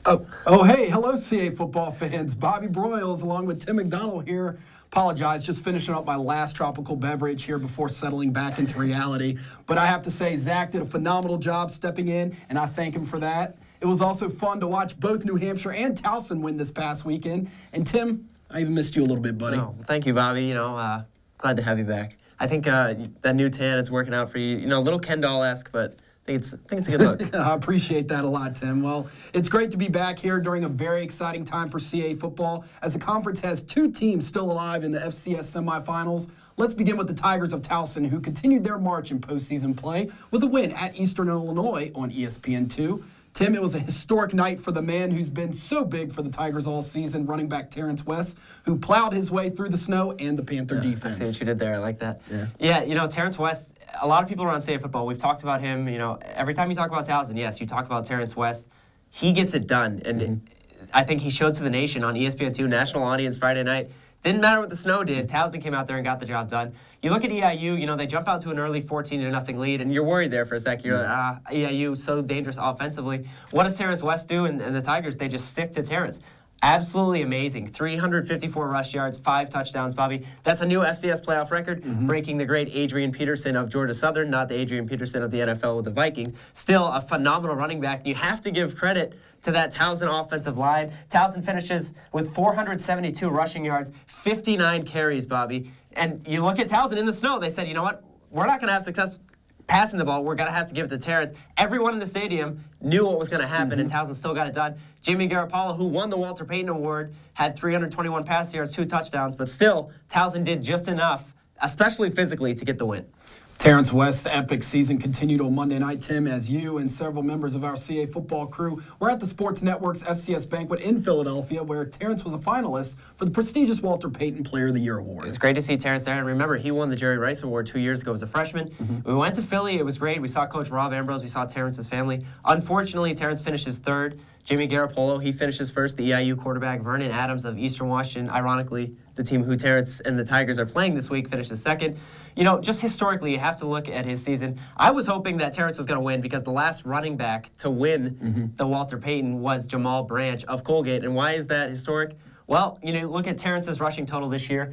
Hey, hello, CA football fans. Bobby Broyles along with Tim McDonald here. Apologize, just finishing up my last tropical beverage here before settling back into reality. But I have to say, Zach did a phenomenal job stepping in, and I thank him for that. It was also fun to watch both New Hampshire and Towson win this past weekend. And Tim, I even missed you a little bit, buddy. Oh, thank you, Bobby. Glad to have you back. I think that new tan is working out for you. A little Ken doll-esque, but I think it's a good look. I appreciate that a lot, Tim. Well, it's great to be back here during a very exciting time for CA football as the conference has two teams still alive in the FCS semifinals. Let's begin with the Tigers of Towson, who continued their march in postseason play with a win at Eastern Illinois on ESPN2. Tim, it was a historic night for the man who's been so big for the Tigers all season, running back Terrence West, who plowed his way through the snow and the Panther defense. I see what you did there. I like that. Yeah, Terrence West, a lot of people around CA football, we've talked about him. Every time you talk about Towson, yes, you talk about Terrence West. He gets it done. And I think he showed to the nation on ESPN2, national audience Friday night. Didn't matter what the snow did. Towson came out there and got the job done. You look at EIU, they jump out to an early 14-0 lead, and you're worried there for a sec. You're like, EIU, so dangerous offensively. What does Terrence West do? And the Tigers, they just stick to Terrence. Absolutely amazing. 354 rush yards, 5 touchdowns, Bobby. That's a new FCS playoff record, breaking the great Adrian Peterson of Georgia Southern, not the Adrian Peterson of the NFL with the Vikings. Still a phenomenal running back. You have to give credit to that Towson offensive line. Towson finishes with 472 rushing yards, 59 carries, Bobby. And you look at Towson in the snow, they said, you know what? We're not going to have success passing the ball. We're going to have to give it to Terrence. Everyone in the stadium knew what was going to happen, and Towson still got it done. Jimmy Garoppolo, who won the Walter Payton Award, had 321 pass yards, 2 touchdowns, but still, Towson did just enough, especially physically, to get the win. Terrence West's epic season continued on Monday night, Tim, as you and several members of our CA football crew were at the Sports Network's FCS banquet in Philadelphia, where Terrence was a finalist for the prestigious Walter Payton Player of the Year award. It was great to see Terrence there, and remember, he won the Jerry Rice Award 2 years ago as a freshman. We went to Philly. It was great. We saw Coach Rob Ambrose. We saw Terrence's family. Unfortunately, Terrence finishes third. Jimmy Garoppolo, he finishes first. The EIU quarterback, Vernon Adams of Eastern Washington, ironically, the team who Terrence and the Tigers are playing this week, finishes second. Just historically, you have to look at his season. I was hoping that Terrence was going to win because the last running back to win the Walter Payton was Jamal Branch of Colgate. And why is that historic? Well, look at Terrence's rushing total this year,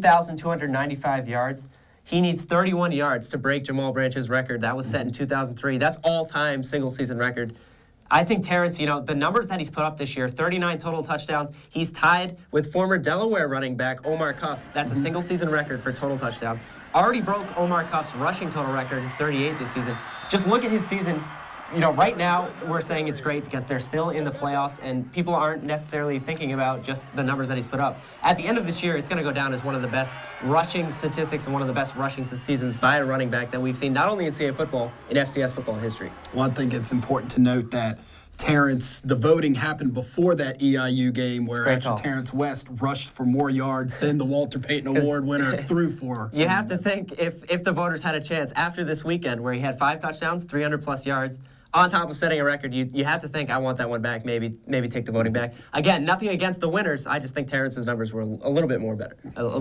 2,295 yards. He needs 31 yards to break Jamal Branch's record. That was set in 2003. That's all-time single-season record. I think Terrence, the numbers that he's put up this year, 39 total touchdowns. He's tied with former Delaware running back Omar Cuff. That's a single-season record for total touchdowns. Already broke Omar Cuff's rushing total record, 38 this season. Just look at his season. Right now we're saying it's great because they're still in the playoffs and people aren't necessarily thinking about just the numbers that he's put up. At the end of this year, it's going to go down as one of the best rushing statistics and one of the best rushing seasons by a running back that we've seen, not only in CA football, in FCS football history. Well, I think it's important to note that Terrence, the voting happened before that EIU game where actually Terrence West rushed for more yards than the Walter Payton Award winner threw for. You have to think if the voters had a chance after this weekend where he had 5 touchdowns, 300-plus yards, on top of setting a record, you have to think, I want that one back, maybe take the voting back. Again, nothing against the winners. I just think Terrence's numbers were a little bit better.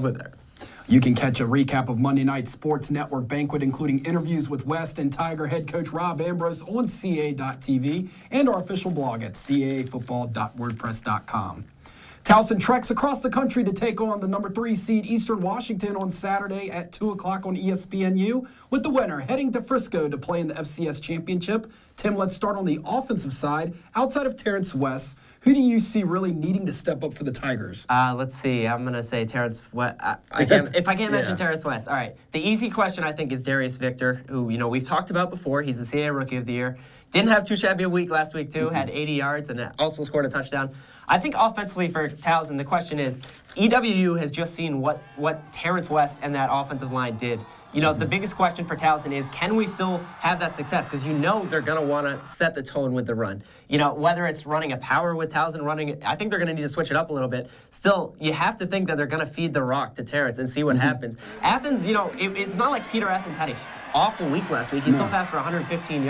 You can catch a recap of Monday night's Sports Network banquet, including interviews with West and Tiger head coach Rob Ambrose on CA.TV and our official blog at cafootball.wordpress.com. Towson treks across the country to take on the number 3 seed Eastern Washington on Saturday at 2 o'clock on ESPNU, with the winner heading to Frisco to play in the FCS Championship. Tim, let's start on the offensive side. Outside of Terrence West, who do you see really needing to step up for the Tigers? Let's see. I'm going to say Terrence West. If I can't mention Terrence West. All right. The easy question, I think, is Darius Victor, who, we've talked about before. He's the CA Rookie of the Year. Didn't have too shabby a week last week, too. Had 80 yards and also scored a touchdown. I think offensively for Towson, the question is, EWU has just seen what Terrence West and that offensive line did. The biggest question for Towson is, can we still have that success? Because they're going to want to set the tone with the run. Whether it's running a power with Towson, I think they're going to need to switch it up a little bit. Still, you have to think that they're going to feed the rock to Terrence and see what happens. Athens, it's not like Peter Athens had an awful week last week. He still passed for 115 yards.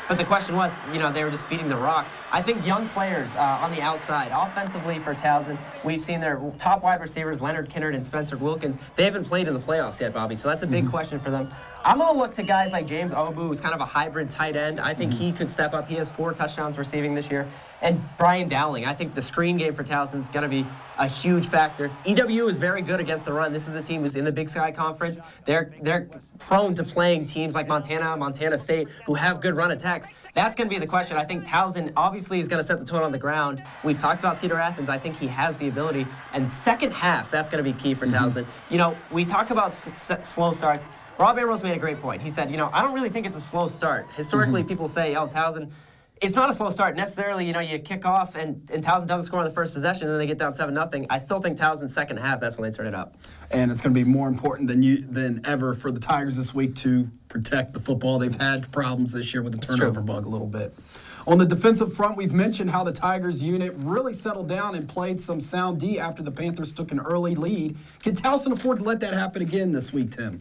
But the question was, they were just feeding the rock. I think young players on the outside, offensively for Towson, we've seen their top wide receivers, Leonard Kinnard and Spencer Wilkins. They haven't played in the playoffs yet, Bobby, so that's a big question for them. I'm going to look to guys like James Obu, who's kind of a hybrid tight end. I think he could step up. He has 4 touchdowns receiving this year. And Brian Dowling, I think the screen game for Towson is going to be a huge factor. EWU is very good against the run. This is a team who's in the Big Sky Conference. They're prone to playing teams like Montana, Montana State, who have good run attacks. That's going to be the question. I think Towson obviously is going to set the tone on the ground. We've talked about Peter Athens. I think he has the ability. And second half, that's going to be key for Towson. We talk about slow starts. Rob Ambrose made a great point. He said, I don't really think it's a slow start. Historically, people say, oh, Towson, it's not a slow start necessarily. You kick off and Towson doesn't score on the first possession and then they get down 7-0. I still think Towson's second half, that's when they turn it up. And it's going to be more important than ever for the Tigers this week to protect the football. They've had problems this year with the turnover bug a little bit. On the defensive front, we've mentioned how the Tigers unit really settled down and played some sound D after the Panthers took an early lead. Can Towson afford to let that happen again this week, Tim?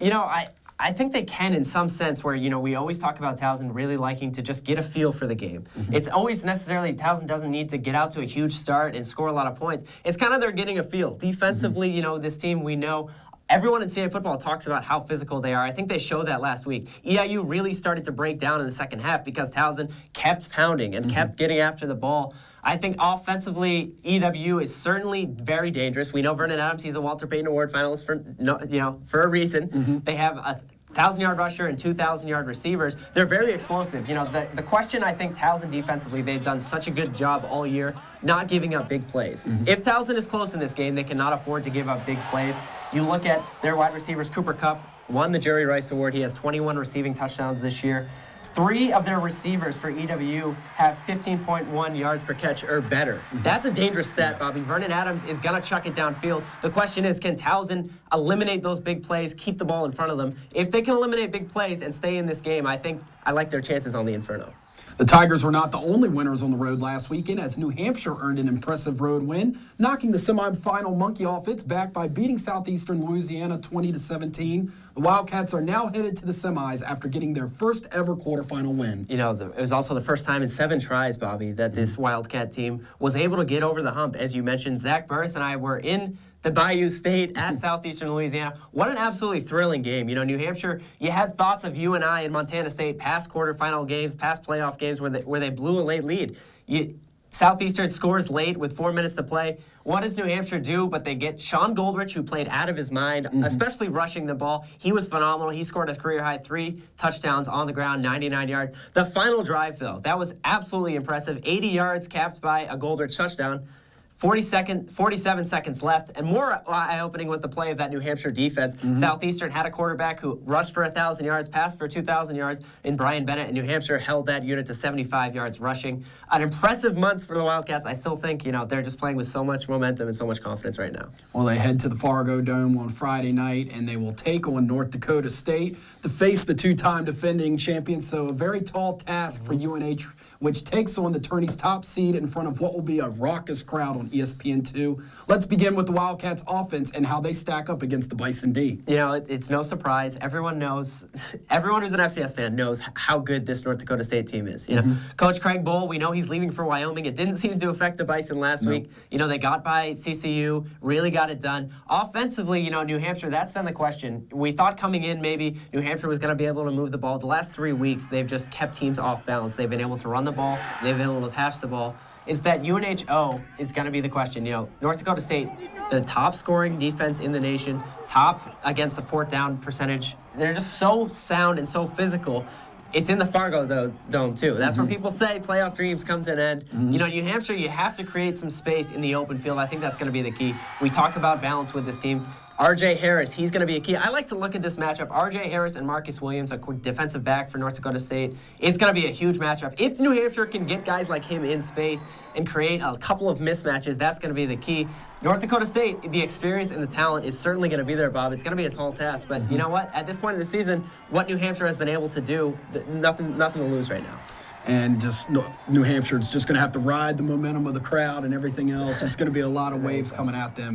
I think they can in some sense where, we always talk about Towson really liking to just get a feel for the game. It's always necessarily, Towson doesn't need to get out to a huge start and score a lot of points. It's kind of they're getting a feel. Defensively, this team we know, everyone in CA football talks about how physical they are. I think they showed that last week. EIU really started to break down in the second half because Towson kept pounding and kept getting after the ball. I think offensively, EWU is certainly very dangerous. We know Vernon Adams, he's a Walter Payton Award finalist for a reason. They have a 1,000-yard rusher and 2,000-yard receivers. They're very explosive. The question, I think, Towson defensively, they've done such a good job all year not giving up big plays. If Towson is close in this game, they cannot afford to give up big plays. You look at their wide receivers, Cooper Kupp won the Jerry Rice Award. He has 21 receiving touchdowns this year. 3 of their receivers for EWU have 15.1 yards per catch or better. That's a dangerous stat, Bobby. Vernon Adams is going to chuck it downfield. The question is, can Towson eliminate those big plays, keep the ball in front of them? If they can eliminate big plays and stay in this game, I think I like their chances on the Inferno. The Tigers were not the only winners on the road last weekend, as New Hampshire earned an impressive road win, knocking the semifinal monkey off its back by beating Southeastern Louisiana 20-17. The Wildcats are now headed to the semis after getting their first ever quarterfinal win. It was also the first time in 7 tries, Bobby, that this Wildcat team was able to get over the hump. As you mentioned, Zach Burris and I were in the Bayou State at Southeastern Louisiana. What an absolutely thrilling game. New Hampshire, you had thoughts of UNI and Montana State past quarterfinal games, past playoff games where they blew a late lead. Southeastern scores late with 4 minutes to play. What does New Hampshire do? But they get Sean Goldrich, who played out of his mind, especially rushing the ball. He was phenomenal. He scored a career-high 3 touchdowns on the ground, 99 yards. The final drive, though, that was absolutely impressive. 80 yards capped by a Goldrich touchdown. 47 seconds left, and more eye-opening was the play of that New Hampshire defense. Southeastern had a quarterback who rushed for 1,000 yards, passed for 2,000 yards in Brian Bennett, and New Hampshire held that unit to 75 yards rushing. An impressive month for the Wildcats. I still think, they're just playing with so much momentum and so much confidence right now. Well, they head to the Fargo Dome on Friday night, and they will take on North Dakota State to face the 2-time defending champions. So a very tall task for UNH, which takes on the tourney's top seed in front of what will be a raucous crowd on ESPN2. Let's begin with the Wildcats offense and how they stack up against the Bison D. It's no surprise. Everyone knows, everyone who's an FCS fan knows how good this North Dakota State team is. Coach Craig Bohl, we know he's leaving for Wyoming. It didn't seem to affect the Bison last week. They got by CCU, really got it done. Offensively, New Hampshire, that's been the question. We thought coming in maybe New Hampshire was going to be able to move the ball. The last 3 weeks, they've just kept teams off balance. They've been able to run the ball. They've been able to pass the ball. Is that UNHO is going to be the question. North Dakota State, the top scoring defense in the nation, top against the 4th down percentage. They're just so sound and so physical. It's in the Fargo Dome, too. That's where people say playoff dreams come to an end. New Hampshire, you have to create some space in the open field. I think that's going to be the key. We talk about balance with this team. R.J. Harris, he's going to be a key. I like to look at this matchup. R.J. Harris and Marcus Williams, a quick defensive back for North Dakota State. It's going to be a huge matchup. If New Hampshire can get guys like him in space and create a couple of mismatches, that's going to be the key. North Dakota State, the experience and the talent is certainly going to be there, Bob. It's going to be a tall task. But you know what? At this point in the season, what New Hampshire has been able to do, nothing to lose right now. And just New Hampshire is just going to have to ride the momentum of the crowd and everything else. It's going to be a lot of waves coming at them.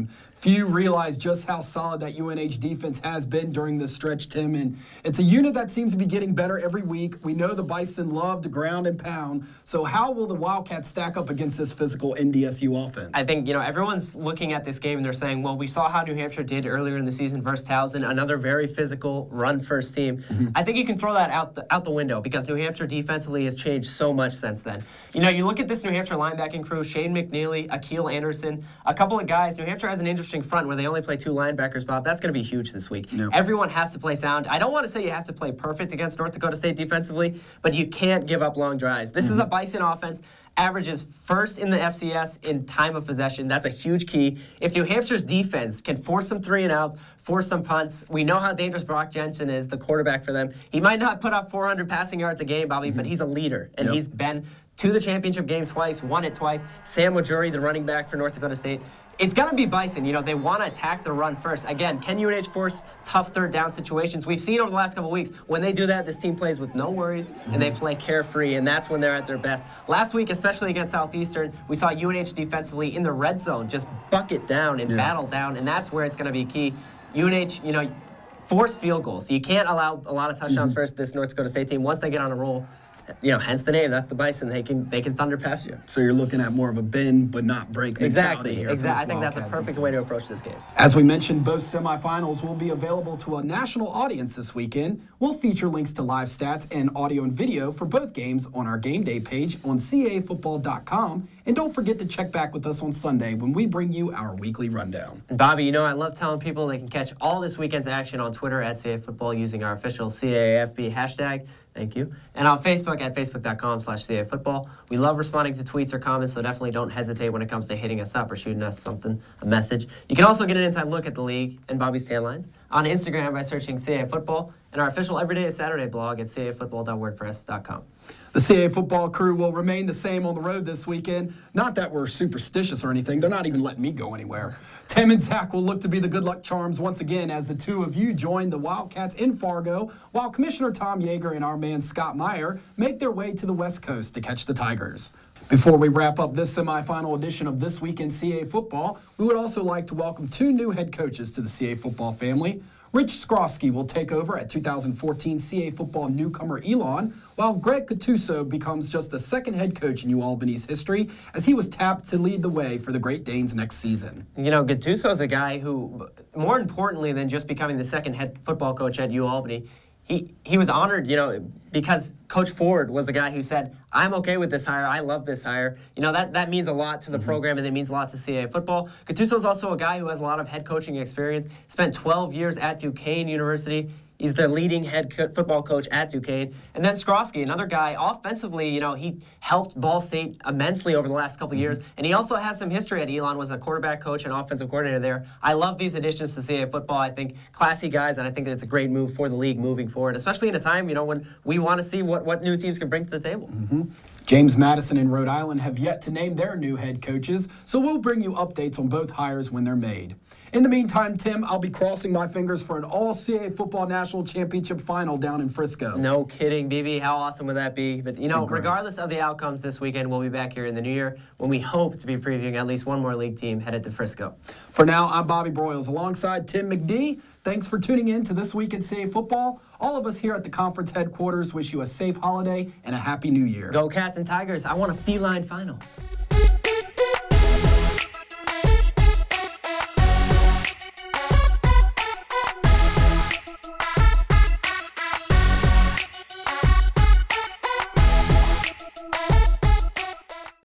Few realize just how solid that UNH defense has been during this stretch, Tim, and it's a unit that seems to be getting better every week. We know the Bison love to ground and pound, so how will the Wildcats stack up against this physical NDSU offense? I think, everyone's looking at this game and they're saying, well, we saw how New Hampshire did earlier in the season versus Towson, another very physical run-first team. I think you can throw that out the window because New Hampshire defensively has changed so much since then. You look at this New Hampshire linebacking crew, Shane McNeely, Akil Anderson, a couple of guys. New Hampshire has an interesting front where they only play 2 linebackers, Bob. That's going to be huge this week. Yep. Everyone has to play sound. I don't want to say you have to play perfect against North Dakota State defensively, but you can't give up long drives. This is a Bison offense. Averages first in the FCS in time of possession. That's a huge key. If New Hampshire's defense can force some 3-and-outs, force some punts, we know how dangerous Brock Jensen is, the quarterback for them. He might not put up 400 passing yards a game, Bobby, but he's a leader, and he's been to the championship game twice, won it twice. Sam Wajuri, the running back for North Dakota State. It's going to be Bison. They want to attack the run first. Again, can UNH force tough third down situations? We've seen over the last couple of weeks, when they do that, this team plays with no worries, and they play carefree, and that's when they're at their best. Last week, especially against Southeastern, we saw UNH defensively in the red zone just bucket down and battle down, and that's where it's going to be key. UNH, force field goals. You can't allow a lot of touchdowns versus this North Dakota State team. Once they get on a roll, hence the name. That's the Bison. They can thunder past you. So you're looking at more of a bend but not break mentality here. Exactly. I think that's a perfect way to approach this game. As we mentioned, both semifinals will be available to a national audience this weekend. We'll feature links to live stats and audio and video for both games on our game day page on cafootball.com. And don't forget to check back with us on Sunday when we bring you our weekly rundown. And Bobby, I love telling people they can catch all this weekend's action on Twitter at CAA Football using our official CAAFB hashtag. Thank you. And on Facebook at facebook.com/CAA Football. We love responding to tweets or comments, so definitely don't hesitate when it comes to hitting us up or shooting us a message. You can also get an inside look at the league and Bobby's tan lines on Instagram by searching CAA Football and our official Everyday is Saturday blog at caafootball.wordpress.com. The CAA football crew will remain the same on the road this weekend. Not that we're superstitious or anything. They're not even letting me go anywhere. Tim and Zach will look to be the good luck charms once again as the two of you join the Wildcats in Fargo, while Commissioner Tom Yeager and our man Scott Meyer make their way to the West Coast to catch the Tigers. Before we wrap up this semifinal edition of This Week in CAA Football, we would also like to welcome 2 new head coaches to the CAA football family. Rich Skrosky will take over at 2014 CAA football newcomer Elon, while Greg Gattuso becomes just the 2nd head coach in UAlbany's history, as he was tapped to lead the way for the Great Danes next season. Gattuso is a guy who, more importantly than just becoming the 2nd head football coach at UAlbany, he was honored, because Coach Ford was the guy who said, I'm okay with this hire, I love this hire. That means a lot to the program, and it means a lot to CAA football. Gattuso is also a guy who has a lot of head coaching experience, spent 12 years at Duquesne University. He's their leading head football coach at Duquesne. And then Skrosky, another guy, offensively, he helped Ball State immensely over the last couple years. And he also has some history at Elon, was a quarterback coach and offensive coordinator there. I love these additions to CAA football. I think classy guys, and I think that it's a great move for the league moving forward, especially in a time, when we want to see what new teams can bring to the table. James Madison and Rhode Island have yet to name their new head coaches, so we'll bring you updates on both hires when they're made. In the meantime, Tim, I'll be crossing my fingers for an all-CAA football national championship final down in Frisco. No kidding, BB. How awesome would that be? But, regardless of the outcomes this weekend, we'll be back here in the new year when we hope to be previewing at least one more league team headed to Frisco. For now, I'm Bobby Broyles alongside Tim McD. Thanks for tuning in to This Week in CAA Football. All of us here at the conference headquarters wish you a safe holiday and a happy new year. Go Cats and Tigers. I want a feline final.